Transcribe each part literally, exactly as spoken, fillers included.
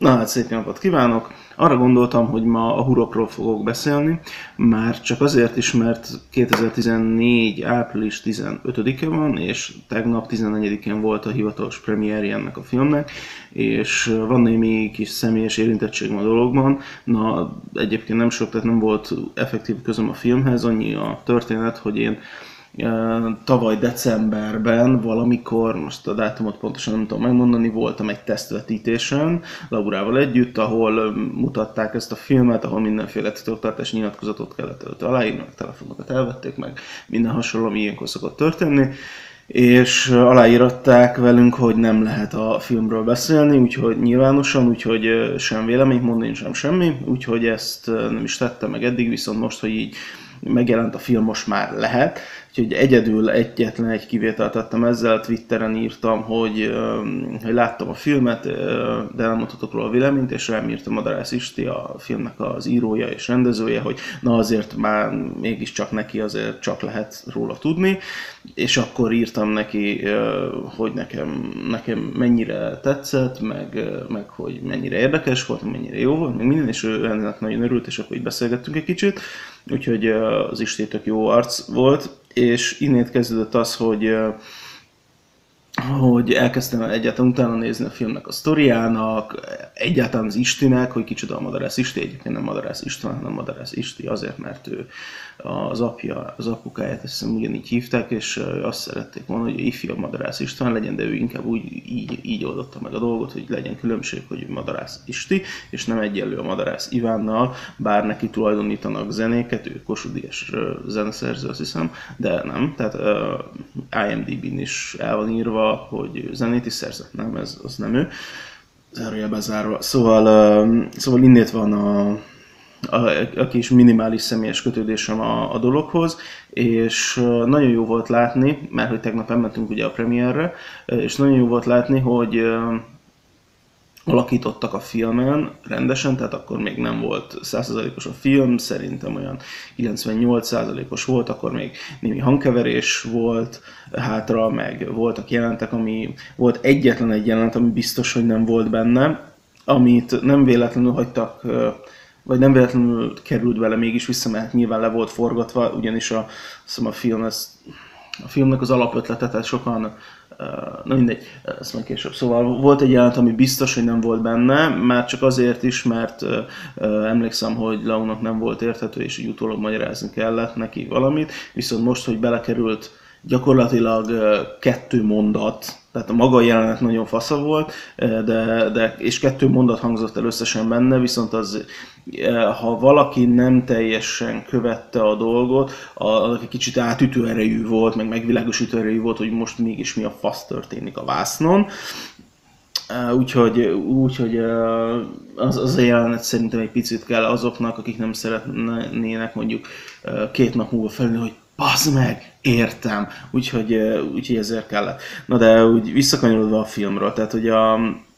Na hát szép napot kívánok! Arra gondoltam, hogy ma a hurokról fogok beszélni, már csak azért is, mert kétezer-tizennégy. április tizenötödike van, és tegnap tizennegyedikén volt a hivatalos premierje ennek a filmnek, és van némi kis személyes érintettségem a dologban. Na, egyébként nem sok, tehát nem volt effektív közöm a filmhez, annyi a történet, hogy én tavaly decemberben valamikor, most a dátumot pontosan nem tudom megmondani, voltam egy tesztvetítésen Laurával együtt, ahol mutatták ezt a filmet, ahol mindenféle titoktartási nyilatkozatot kellett előtte aláírni, meg telefonokat elvették, meg minden hasonló, ami ilyenkor szokott történni. És aláíratták velünk, hogy nem lehet a filmről beszélni, úgyhogy nyilvánosan, úgyhogy sem véleményt mondani, sem semmi, úgyhogy ezt nem is tettem meg eddig, viszont most, hogy így megjelent a film, most már lehet. Úgyhogy egyedül egyetlen egy kivételt tettem ezzel, Twitteren írtam, hogy, hogy láttam a filmet, de nem mondhatok róla a véleményt, és rám írta Madarász Isti, a filmnek az írója és rendezője, hogy na azért már mégiscsak neki azért csak lehet róla tudni, és akkor írtam neki, hogy nekem, nekem mennyire tetszett, meg, meg hogy mennyire érdekes volt, mennyire jó volt, meg minden, és ő ennek nagyon örült, és akkor így beszélgettünk egy kicsit, úgyhogy az Isti tök jó arc volt. És innét kezdődött az, hogy, hogy elkezdtem egyáltalán utána nézni a filmnek a sztoriának, egyáltalán az Istinek, hogy kicsoda a Madarász Isti, egyébként nem Madarász István, hanem Madarász Isti, azért, mert ő az apja, az apukáját azt hiszem ugyanígy hívták, és azt szerették volna, hogy ifjabb Madarász István legyen, de ő inkább úgy így, így oldotta meg a dolgot, hogy legyen különbség, hogy Madarász Isti, és nem egyenlő a Madarász Ivánnal, bár neki tulajdonítanak zenéket, ő Kossuth Díjas zeneszerző, azt hiszem, de nem, tehát uh, IMDb-n is el van írva, hogy zenét is szerzett, nem, ez az nem ő, zárójelben zárva. Szóval, uh, szóval innét van a A, a kis minimális személyes kötődésem a, a dologhoz, és nagyon jó volt látni, mert hogy tegnap elmentünk ugye a premierre, és nagyon jó volt látni, hogy alakítottak a filmen rendesen, tehát akkor még nem volt száz százalékos a film, szerintem olyan kilencvennyolc százalékos volt, akkor még némi hangkeverés volt hátra, meg voltak jelentek, ami volt egyetlen egy jelenet, ami biztos, hogy nem volt benne, amit nem véletlenül hagytak, vagy nem véletlenül került vele mégis vissza, mert nyilván le volt forgatva, ugyanis a, a, film, ez, a filmnek az alapötlete, tehát sokan, na mindegy, ezt majd később. Szóval volt egy jelent, ami biztos, hogy nem volt benne, már csak azért is, mert uh, emlékszem, hogy Launak nem volt érthető, és így utólag magyarázni kellett neki valamit, viszont most, hogy belekerült gyakorlatilag uh, kettő mondat, tehát a maga jelenet nagyon fasza volt, de, de, és kettő mondat hangzott el összesen benne, viszont az, ha valaki nem teljesen követte a dolgot, az egy kicsit átütő erejű volt, meg megvilágosító erejű volt, hogy most mégis mi a fasz történik a vásznon. Úgyhogy, úgyhogy az, az a jelenet szerintem egy picit kell azoknak, akik nem szeretnének mondjuk két nap múlva felülni, hogy bazd meg, értem, úgyhogy, úgyhogy ezért kellett. Na de úgy visszakanyarodva a filmről, tehát hogy a,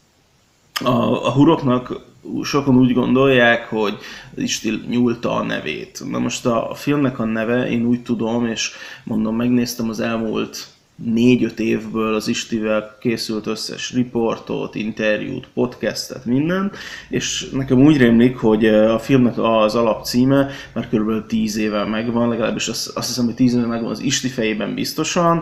a, a huroknak sokan úgy gondolják, hogy Isti nyúlta a nevét. Na most a, a filmnek a neve, én úgy tudom, és mondom, megnéztem az elmúlt négy-öt évből az Istivel készült összes riportot, interjút, podcastet, mindent, és nekem úgy rémlik, hogy a filmnek az alapcíme már kb. tíz éve megvan, legalábbis azt, azt hiszem, hogy tíz éve megvan az Isti fejében biztosan,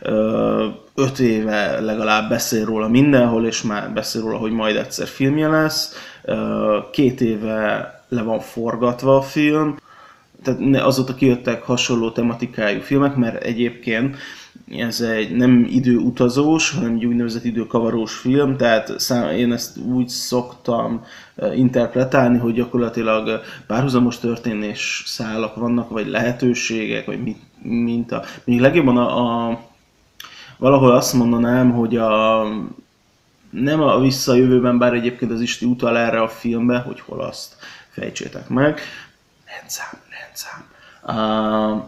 öt éve legalább beszél róla mindenhol, és már beszél róla, hogy majd egyszer filmje lesz, két éve le van forgatva a film, tehát azóta kijöttek hasonló tematikájú filmek, mert egyébként ez egy nem időutazós, hanem egy úgynevezett időkavarós film, tehát szám, én ezt úgy szoktam interpretálni, hogy gyakorlatilag párhuzamos történés szálak vannak, vagy lehetőségek, vagy mit, mint a... Még legjobban a, a... valahol azt mondanám, hogy a... nem a visszajövőben, bár egyébként az Isti utal erre a filmbe, hogy hol azt fejtsétek meg. Rendszám, rendszám. Uh,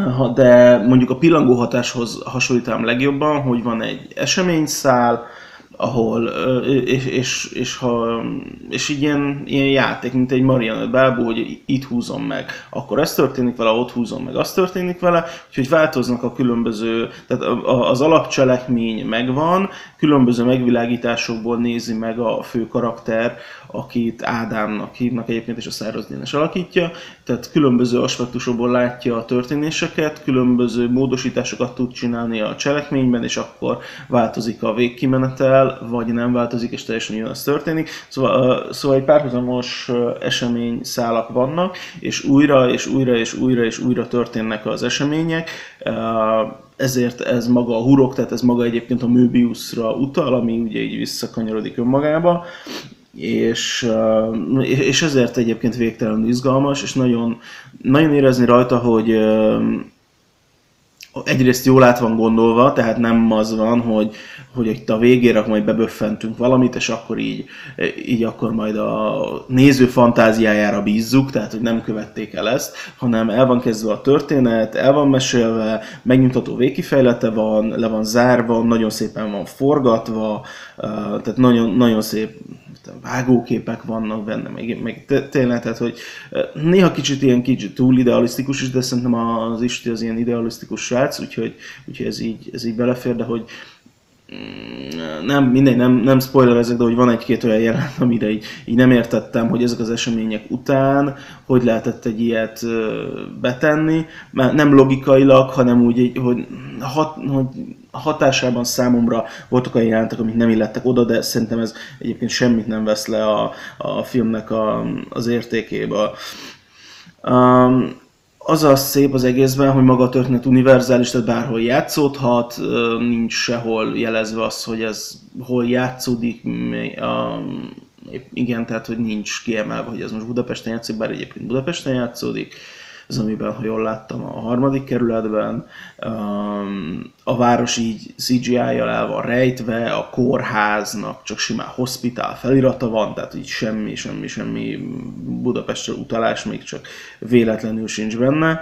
de mondjuk a pillangóhatáshoz hasonlítanám legjobban, hogy van egy eseményszál, ahol, és, és, és, ha, és így ilyen, ilyen játék, mint egy marionett bábú, hogy itt húzom meg, akkor ez történik vele, ott húzom meg, az történik vele, úgyhogy változnak a különböző, tehát az alapcselekmény megvan, különböző megvilágításokból nézi meg a fő karakter, akit Ádámnak hívnak egyébként, és a Száraz Dénes alakítja, tehát különböző aspektusokból látja a történéseket, különböző módosításokat tud csinálni a cselekményben, és akkor változik a végkimenetel, vagy nem változik, és teljesen ugyanaz történik. Szóval, szóval egy párhuzamos eseményszálak vannak, és újra, és újra, és újra, és újra történnek az események. Ezért ez maga a hurok, tehát ez maga egyébként a Möbiusra utal, ami ugye így visszakanyarodik önmagába. És, és ezért egyébként végtelenül izgalmas, és nagyon, nagyon érezni rajta, hogy egyrészt jól át van gondolva, tehát nem az van, hogy, hogy itt a végére majd beböffentünk valamit, és akkor így, így akkor majd a néző fantáziájára bízzuk, tehát hogy nem követték el ezt, hanem el van kezdve a történet, el van mesélve, megnyugtató végkifejlete van, le van zárva, nagyon szépen van forgatva, tehát nagyon, nagyon szép vágóképek vannak benne, meg, meg tényleg, tehát hogy néha kicsit ilyen kicsit túl idealisztikus is, de szerintem az Isti az ilyen idealisztikus srác, úgyhogy, úgyhogy ez, így, ez így belefér, de hogy nem, mindegy, nem, nem spoilerezek, de hogy van egy-két olyan jelenet, amire így, így nem értettem, hogy ezek az események után hogy lehetett egy ilyet betenni, mert nem logikailag, hanem úgy, hogy, hat, hogy hatásában számomra voltak olyan jelenetek, amik nem illettek oda, de szerintem ez egyébként semmit nem vesz le a, a filmnek a, az értékébe. Um, Az a szép az egészben, hogy maga a történet univerzális, tehát bárhol játszódhat, nincs sehol jelezve az, hogy ez hol játszódik, igen, tehát hogy nincs kiemelve, hogy ez most Budapesten játszik, bár egyébként Budapesten játszódik, az amiben, ha jól láttam, a harmadik kerületben, a város így cé gé í-jal el van rejtve, a kórháznak csak simán hospitál felirata van, tehát így semmi, semmi, semmi Budapestre utalás, még csak véletlenül sincs benne.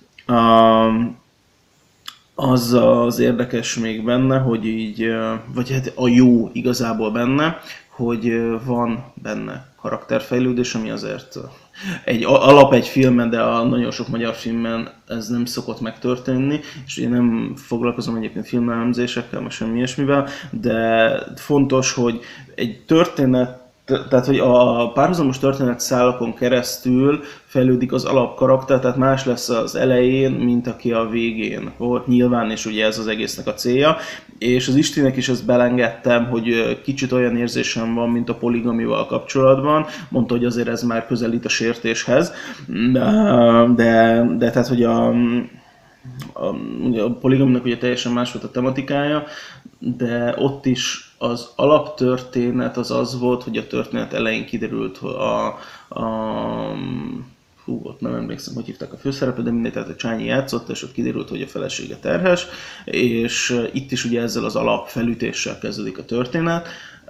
Az az érdekes még benne, hogy így, vagy hát a jó igazából benne, hogy van benne karakterfejlődés, ami azért egy alap egy filmen, de a nagyon sok magyar filmben ez nem szokott megtörténni, és én nem foglalkozom egyébként filmelemzésekkel, meg semmi ilyesmivel, de fontos, hogy egy történet, tehát hogy a párhuzamos történetszálakon keresztül fejlődik az alapkarakter, tehát más lesz az elején, mint aki a végén volt nyilván, és ugye ez az egésznek a célja. És az Istinek is ezt belengedtem, hogy kicsit olyan érzésem van, mint a poligamival kapcsolatban. Mondta, hogy azért ez már közelít a sértéshez, de, de, de tehát, hogy a, a, a poligaminak ugye teljesen más volt a tematikája, de ott is az alaptörténet az az volt, hogy a történet elején kiderült, hogy a, a hú, ott nem emlékszem, hogy hívták a főszerepet, de mindegy, tehát a Csányi játszott, és ott kiderült, hogy a felesége terhes, és itt is ugye ezzel az alapfelütéssel kezdődik a történet,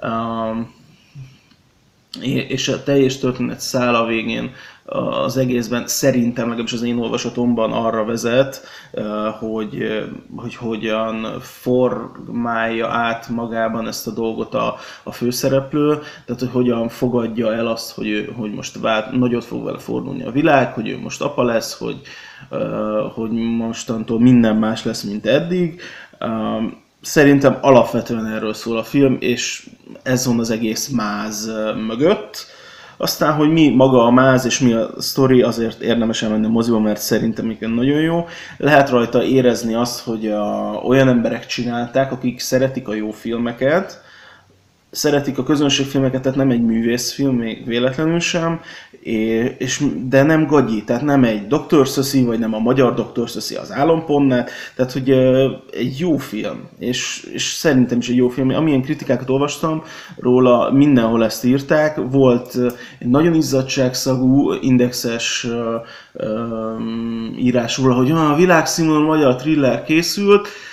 és a teljes történet szál a végén az egészben szerintem, legalábbis az én olvasatomban arra vezet, hogy, hogy hogyan formálja át magában ezt a dolgot a, a főszereplő, tehát hogy hogyan fogadja el azt, hogy, ő, hogy most vált, nagyot fog vele fordulni a világ, hogy ő most apa lesz, hogy, hogy mostantól minden más lesz, mint eddig. Szerintem alapvetően erről szól a film, és ez van az egész máz mögött. Aztán, hogy mi maga a máz és mi a sztori, azért érdemes elmenni a moziba, mert szerintem igen nagyon jó. Lehet rajta érezni azt, hogy a, olyan emberek csinálták, akik szeretik a jó filmeket, szeretik a közönségfilmeket, tehát nem egy művészfilm, még véletlenül sem, és, de nem gagyi, tehát nem egy doktor Szöszi, vagy nem a magyar doktor Szöszi az Álompontnet, tehát hogy egy jó film, és, és szerintem is egy jó film. Amilyen kritikákat olvastam róla, mindenhol ezt írták, volt egy nagyon izzadságszagú, indexes uh, uh, írás róla, hogy ah, a világszínvonalú magyar thriller készült,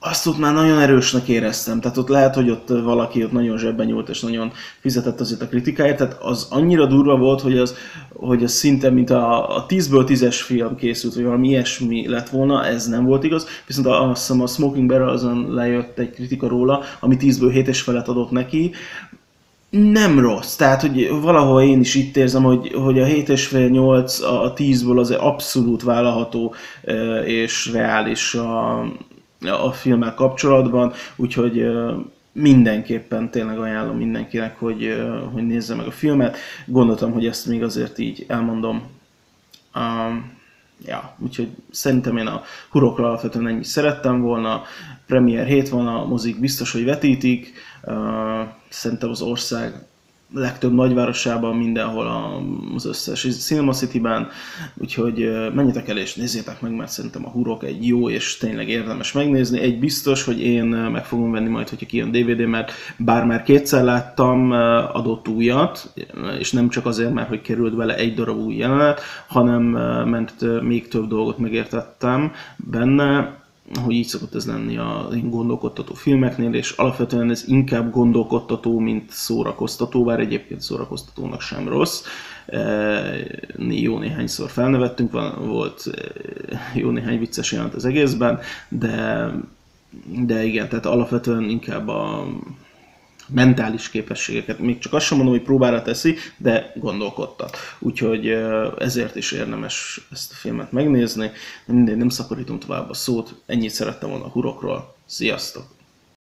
azt ott már nagyon erősnek éreztem, tehát ott lehet, hogy ott valaki ott nagyon zsebben nyúlt, és nagyon fizetett azért a kritikáért, tehát az annyira durva volt, hogy az, hogy az szinte mint a, a tízből tízes film készült, vagy valami ilyesmi lett volna, ez nem volt igaz, viszont azt hiszem a Smoking Barrel azon lejött egy kritika róla, ami tízből hét és felet adott neki, nem rossz, tehát hogy valahol én is itt érzem, hogy, hogy a hét és fél nyolc a tízből azért abszolút vállalható és reális a, a filmmel kapcsolatban, úgyhogy mindenképpen tényleg ajánlom mindenkinek, hogy, hogy nézze meg a filmet. Gondoltam, hogy ezt még azért így elmondom. Um, ja, úgyhogy szerintem én a Hurokra alapvetően ennyit szerettem volna. Premier hét van, a mozik biztos, hogy vetítik. Uh, szerintem az ország legtöbb nagyvárosában, mindenhol az összes Cinema City-ben, úgyhogy menjetek el és nézzétek meg, mert szerintem a Hurok egy jó és tényleg érdemes megnézni. Egy biztos, hogy én meg fogom venni majd, hogyha kijön dé vé dé, mert bár már kétszer láttam, adott újat, és nem csak azért, mert hogy került bele egy darab új jelenet, hanem mert még több dolgot megértettem benne, hogy így szokott ez lenni a gondolkodtató filmeknél, és alapvetően ez inkább gondolkodtató, mint szórakoztató, bár egyébként szórakoztatónak sem rossz. Jó néhányszor felnevettünk, van, volt jó néhány vicces jelent az egészben, de, de igen, tehát alapvetően inkább a mentális képességeket, még csak azt sem mondom, hogy próbára teszi, de gondolkodtat. Úgyhogy ezért is érdemes ezt a filmet megnézni. Mindegy, nem szaporítom tovább a szót, ennyit szerettem volna a Hurokról. Sziasztok!